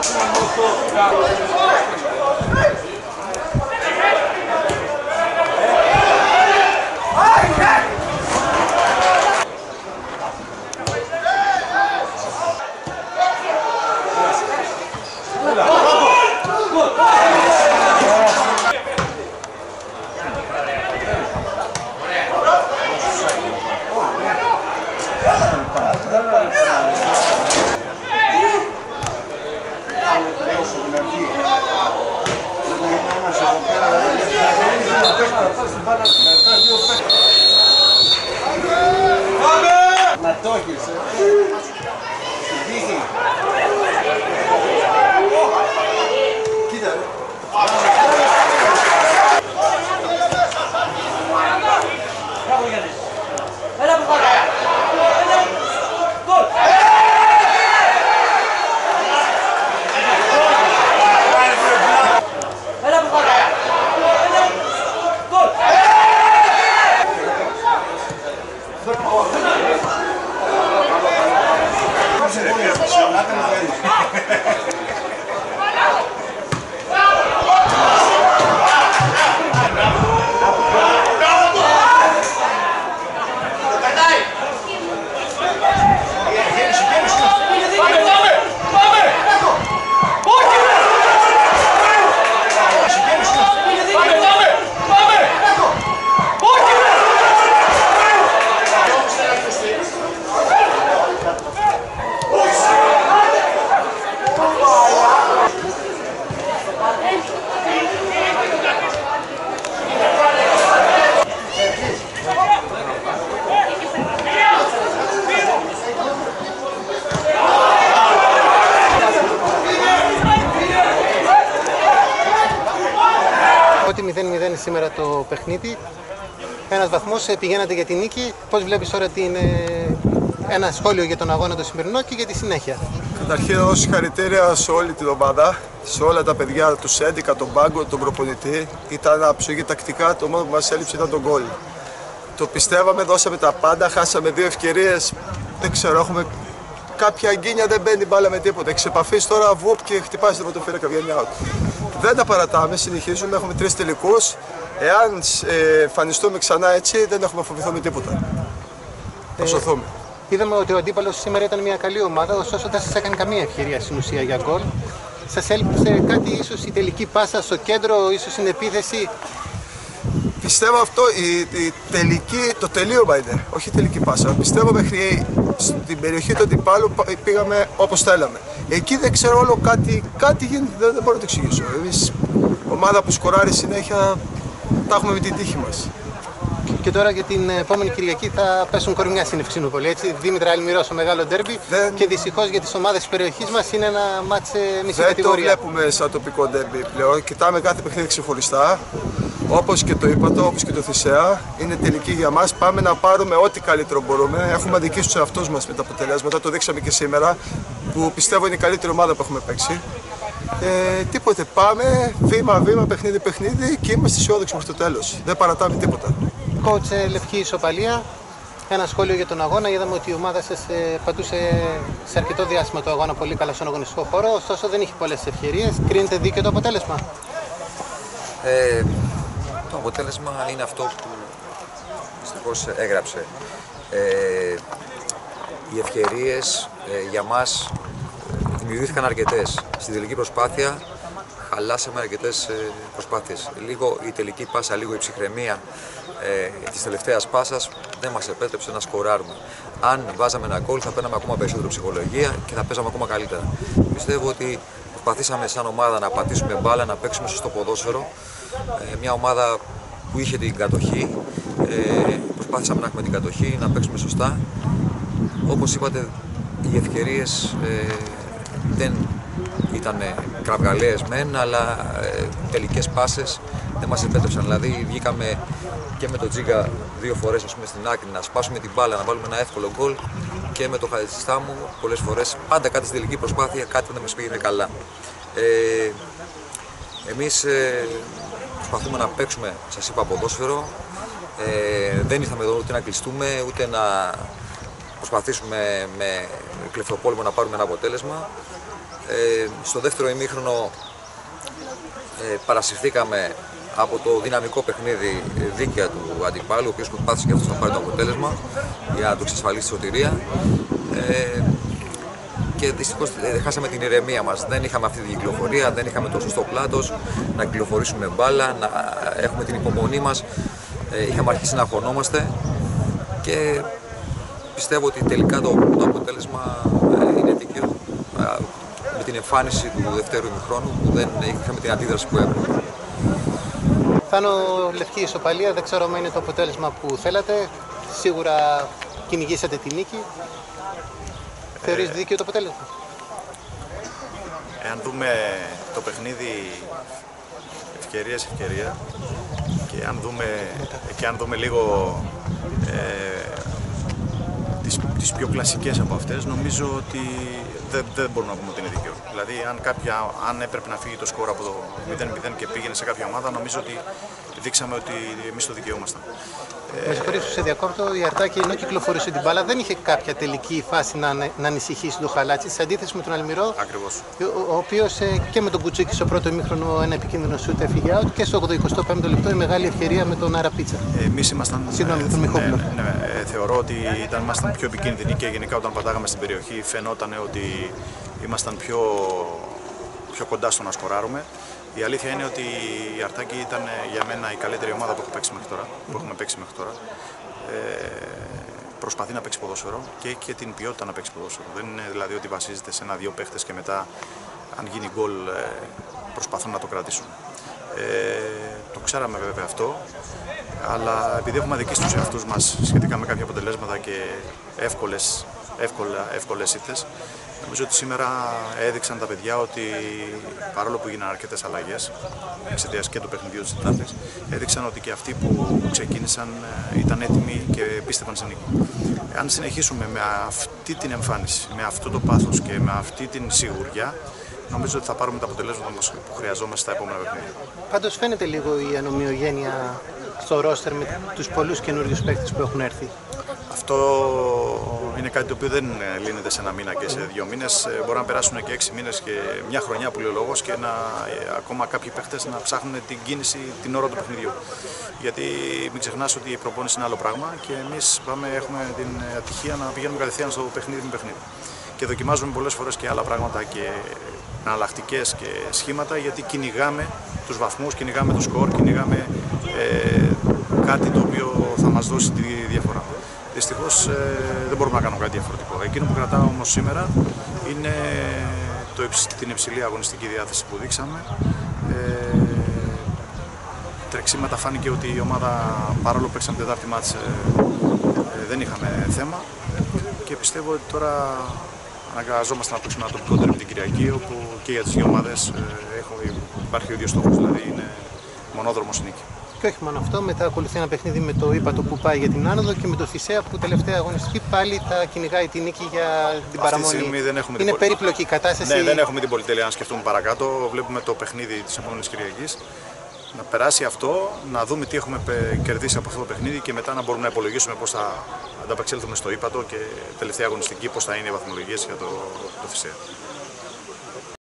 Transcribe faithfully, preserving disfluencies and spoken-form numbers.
Να το έχεις, ε. Στην τύχη. Κοίτα, ρε. Μπράβο Γιάννη. Έλα που πάτε. Γκολ. Έλα που πάτε. Γκολ. Ότι μηδέν μηδέν σήμερα το παιχνίδι, ένας βαθμός, πηγαίνατε για την νίκη. Πώς βλέπεις τώρα την, ένα σχόλιο για τον αγώνα το σημερινό και για τη συνέχεια? Καταρχήν, δώσω συγχαρητήρια σε όλη την ομάδα, σε όλα τα παιδιά, τους έντεκα, τον πάγκο, τον προπονητή. Ήταν άψογοι τακτικά, το μόνο που μας έλειψε ήταν τον γκολ. Το πιστεύαμε, δώσαμε τα πάντα, χάσαμε δύο ευκαιρίες. Δεν ξέρω, έχουμε κάποια αγκίνια, δεν μπαίνει μπάλα με τίποτα. Εξ επαφής τώρα βουπ και χτυπάει στο πρωτοφύλακα, βγαίνει out. Δεν τα παρατάμε, συνεχίζουμε, έχουμε τρεις τελικούς. Εάν ε, εμφανιστούμε ξανά έτσι, δεν έχουμε φοβηθεί με τίποτα. Θα Ε, σωθούμε. είδαμε ότι ο αντίπαλος σήμερα ήταν μια καλή ομάδα, ωστόσο δεν σας έκανε καμία ευκαιρία στην ουσία για γκολ. Σας έλειψε κάτι, ίσως η τελική πάσα στο κέντρο, ίσως στην επίθεση? Πιστεύω αυτό, η, η τελική, το τελείωμα είναι, όχι η τελική πάσα. Πιστεύω μέχρι στην περιοχή του αντιπάλου πήγαμε όπως θέλαμε. Εκεί δεν ξέρω όλο κάτι, κάτι γίνεται, δεν, δεν μπορώ να το εξηγήσω. Εμείς, ομάδα που σκοράρει συνέχεια, τα έχουμε με την τύχη μας. Και τώρα για την επόμενη Κυριακή θα πέσουν κορμιά στην Ευξηνούπολη, έτσι. Δήμητρα Αλμυρός, ο μεγάλο ντέρμπι. Δεν... Και δυστυχώς για τις ομάδες της περιοχής μας είναι ένα μάτς μισή δεν κατηγορία. Δεν το βλέπουμε σαν τοπικό ντέρμπι πλέον. Κοιτάμε κάθε παιχνίδι ξεχωριστά. Όπως και το είπατε, όπως και το Θησέα, είναι τελική για μας. Πάμε να πάρουμε ό,τι καλύτερο μπορούμε. Έχουμε αδικήσει τους εαυτούς μας με τα αποτελέσματα. Το δείξαμε και σήμερα, που πιστεύω είναι η καλύτερη ομάδα που έχουμε παίξει. Ε, τίποτε, πάμε βήμα-βήμα, παιχνίδι-παιχνίδι και είμαστε αισιόδοξοι μέχρι το τέλος. Δεν παρατάμε τίποτα. Coach, λευκή ισοπαλία. Ένα σχόλιο για τον αγώνα. Είδαμε ότι η ομάδα σας πατούσε σε αρκετό διάστημα το αγώνα πολύ καλά στον αγωνιστικό χώρο, ωστόσο δεν είχε πολλές ευκαιρίες. Κρίνεται δίκαιο το αποτέλεσμα? Ε, το αποτέλεσμα είναι αυτό που δυστυχώς έγραψε. Ε, οι ευκαιρίες ε, για μας δημιουργήθηκαν αρκετές. Στην τελική προσπάθεια χαλάσαμε αρκετές ε, προσπάθειες. Λίγο η τελική πάσα, λίγο η ψυχραιμία ε, της τελευταίας πάσας δεν μας επέτρεψε να σκοράρουμε. Αν βάζαμε ένα γκολ θα παίρναμε ακόμα περισσότερο ψυχολογία και θα παίζαμε ακόμα καλύτερα. Πιστεύω ότι προσπαθήσαμε σαν ομάδα να πατήσουμε μπάλα, να παίξουμε σωστό ποδόσφαιρο. Ε, μια ομάδα που είχε την κατοχή, ε, προσπάθησαμε να έχουμε την κατοχή, να παίξουμε σωστά. Όπως είπατε, οι ευκαιρίες ε, δεν ήταν κραυγαλαίες μεν, αλλά ε, τελικές πάσες δεν μας επέτρεψαν. Δηλαδή βγήκαμε και με το Τζίγκα δύο φορές ας πούμε, στην άκρη να σπάσουμε την μπάλα, να βάλουμε ένα εύκολο γκολ, και με το Χατζηστάμου πολλές φορές, πάντα κάτι στην τελική προσπάθεια, κάτι δεν μας πήγαινε καλά. Ε, εμείς ε, προσπαθούμε να παίξουμε, σας είπα, ποδόσφαιρο. Ε, δεν ήρθαμε εδώ ούτε να κλειστούμε, ούτε να προσπαθήσουμε με κλεφτοπόλεμο να πάρουμε ένα αποτέλεσμα. Ε, στο δεύτερο ημίχρονο ε, παρασυρθήκαμε από το δυναμικό παιχνίδι δίκαια του αντιπάλου, ο οποίος προσπάθησε και αυτός να πάρει το αποτέλεσμα για να του εξασφαλίσει τη σωτηρία. Ε, και δυστυχώς ε, χάσαμε την ηρεμία μας. Δεν είχαμε αυτή την κυκλοφορία, δεν είχαμε το σωστό πλάτος να κυκλοφορήσουμε μπάλα, να έχουμε την υπομονή μας. Ε, είχαμε αρχίσει να αγχωνόμαστε και πιστεύω ότι τελικά το, το αποτέλεσμα ε, είναι δίκαιο ε, με την εμφάνιση του δευτέρου ημιχρόνου που δεν είχαμε την αντίδραση που έπρεπε. Θάνο, λευκή ισοπαλία, δεν ξέρω αν είναι το αποτέλεσμα που θέλατε. Σίγουρα κυνηγήσατε τη νίκη. Ε, Θεωρείς δίκαιο το αποτέλεσμα? Εάν δούμε το παιχνίδι ευκαιρία σε ευκαιρία και αν δούμε, και αν δούμε λίγο ε, τις, τις πιο κλασικές από αυτές, νομίζω ότι δεν, δεν μπορούμε να πούμε ότι είναι δίκαιο. Δηλαδή, αν, κάποια, αν έπρεπε να φύγει το σκορ από το μηδέν μηδέν και πήγαινε σε κάποια ομάδα, νομίζω ότι δείξαμε ότι εμείς το δικαιούμασταν. Με συγχωρείς που σε διακόπτω, η Αρτάκη ενώ κυκλοφορούσε την μπάλα δεν είχε κάποια τελική φάση να, να ανησυχήσει το Χαλάτσι, σε αντίθεση με τον Αλμυρό, Ακριβώς. ο, ο οποίος ε, και με τον Κουτσίκη στο πρώτο ημίχρονο ένα επικίνδυνο σούτ έφυγε out και στο ογδοηκοστό πέμπτο λεπτό η μεγάλη ευκαιρία με τον Αραπίτσα. Εμείς ήμασταν, Συγγνώμη, τον Μιχόπουλο. ναι, ναι, ε, θεωρώ ότι ήταν, ήμασταν πιο επικίνδυνοι και γενικά όταν πατάγαμε στην περιοχή φαινόταν ότι ήμασταν πιο, πιο κοντά στο να σκοράρουμε. Η αλήθεια είναι ότι η Αρτάκη ήταν για μένα η καλύτερη ομάδα που, έχω παίξει μέχρι τώρα, που έχουμε παίξει μέχρι τώρα. Ε, προσπαθεί να παίξει ποδόσφαιρο και έχει και την ποιότητα να παίξει ποδόσφαιρο. Δεν είναι δηλαδή ότι βασίζεται σε ένα-δύο παίχτες και μετά αν γίνει γκολ ε, προσπαθούν να το κρατήσουν. Ε, το ξέραμε βέβαια αυτό, αλλά επειδή έχουμε αδικήσει τους εαυτούς μας σχετικά με κάποια αποτελέσματα και εύκολες, εύκολα, εύκολες ήττες, νομίζω ότι σήμερα έδειξαν τα παιδιά ότι παρόλο που γίνανε αρκετές αλλαγές εξαιτίας και του παιχνιδιού της Τετάρτης, έδειξαν ότι και αυτοί που ξεκίνησαν ήταν έτοιμοι και πίστευαν σε νίκη. Αν συνεχίσουμε με αυτή την εμφάνιση, με αυτό το πάθος και με αυτή την σιγουριά, νομίζω ότι θα πάρουμε τα αποτελέσματα που χρειαζόμαστε στα επόμενα παιχνίδια. Πάντως φαίνεται λίγο η ανομοιογένεια στο ρόστερ με τους πολλούς καινούριους παίκτες που έχουν έρθει. Αυτό είναι κάτι το οποίο δεν λύνεται σε ένα μήνα και σε δύο μήνες. Μπορεί να περάσουν και έξι μήνες και μια χρονιά που λέει ο λόγος και να, ακόμα κάποιοι παίχτες να ψάχνουν την κίνηση την ώρα του παιχνιδιού. Γιατί μην ξεχνάς ότι η προπόνηση είναι άλλο πράγμα και εμείς πάμε, έχουμε την ατυχία να πηγαίνουμε κατευθείαν στο παιχνίδι με παιχνίδι. Και δοκιμάζουμε πολλές φορές και άλλα πράγματα και εναλλακτικές και σχήματα γιατί κυνηγάμε τους βαθμούς, κυνηγάμε το σκορ, κυνηγάμε ε, κάτι το οποίο θα μας δώσει τη διαφορά. Δυστυχώς ε, δεν μπορούμε να κάνουμε κάτι διαφορετικό. Εκείνο που κρατάω όμως σήμερα είναι το, την υψηλή αγωνιστική διάθεση που δείξαμε. Ε, τρεξίματα φάνηκε ότι η ομάδα, παρόλο που παίξαμε τετάρτη μάτς, ε, ε, δεν είχαμε θέμα και πιστεύω ότι τώρα αναγκαζόμαστε να παίξουμε ένα τοπικό τέρμι την Κυριακή, όπου και για τις δύο ομάδες ε, υπάρχει ο ίδιος στόχος, δηλαδή είναι μονόδρομος νίκη. Και όχι μόνο αυτό, μετά ακολουθεί ένα παιχνίδι με το ύπατο που πάει για την άνοδο και με το Θησέα που τελευταία αγωνιστική πάλι θα κυνηγάει τη νίκη για την παραμονή. Δεν έχουμε είναι την... περίπλοκη η κατάσταση. Ναι, δεν έχουμε την πολυτέλεια να σκεφτούμε παρακάτω. Βλέπουμε το παιχνίδι της επόμενης Κυριακής. Να περάσει αυτό, να δούμε τι έχουμε κερδίσει από αυτό το παιχνίδι και μετά να μπορούμε να υπολογίσουμε πώς θα ανταπεξέλθουμε στο ύπατο και τελευταία αγωνιστική πώς θα είναι οι βαθμολογίες για το, το Θησέα.